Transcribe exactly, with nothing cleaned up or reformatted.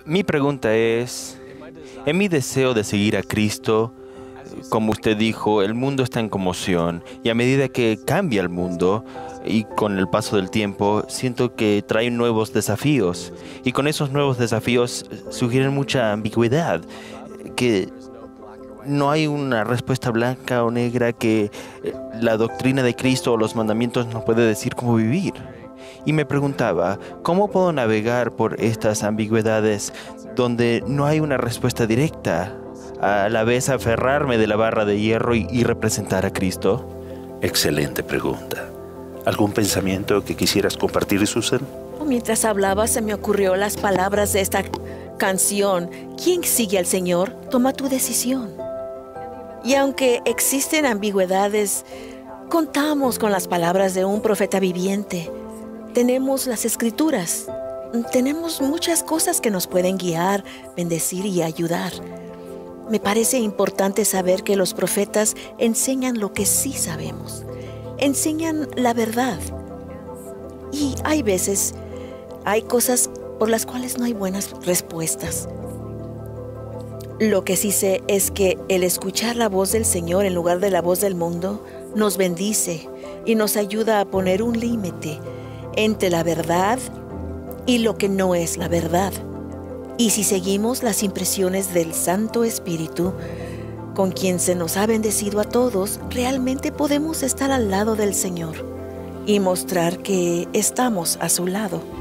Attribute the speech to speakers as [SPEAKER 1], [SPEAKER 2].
[SPEAKER 1] Mi pregunta es, en mi deseo de seguir a Cristo, como usted dijo, el mundo está en conmoción y a medida que cambia el mundo y con el paso del tiempo, siento que trae nuevos desafíos y con esos nuevos desafíos sugieren mucha ambigüedad, que no hay una respuesta blanca o negra, que eh, la doctrina de Cristo o los mandamientos nos puede decir cómo vivir. Y me preguntaba, ¿cómo puedo navegar por estas ambigüedades donde no hay una respuesta directa? A la vez aferrarme de la barra de hierro y, y representar a Cristo.
[SPEAKER 2] Excelente pregunta. ¿Algún pensamiento que quisieras compartir, Susan?
[SPEAKER 3] Mientras hablaba se me ocurrió las palabras de esta canción. ¿Quién sigue al Señor? Toma tu decisión. Y aunque existen ambigüedades, contamos con las palabras de un profeta viviente. Tenemos las Escrituras. Tenemos muchas cosas que nos pueden guiar, bendecir y ayudar. Me parece importante saber que los profetas enseñan lo que sí sabemos. Enseñan la verdad. Y hay veces, hay cosas por las cuales no hay buenas respuestas. Lo que sí sé es que el escuchar la voz del Señor en lugar de la voz del mundo nos bendice y nos ayuda a poner un límite entre la verdad y lo que no es la verdad. Y si seguimos las impresiones del Santo Espíritu, con quien se nos ha bendecido a todos, realmente podemos estar al lado del Señor y mostrar que estamos a su lado.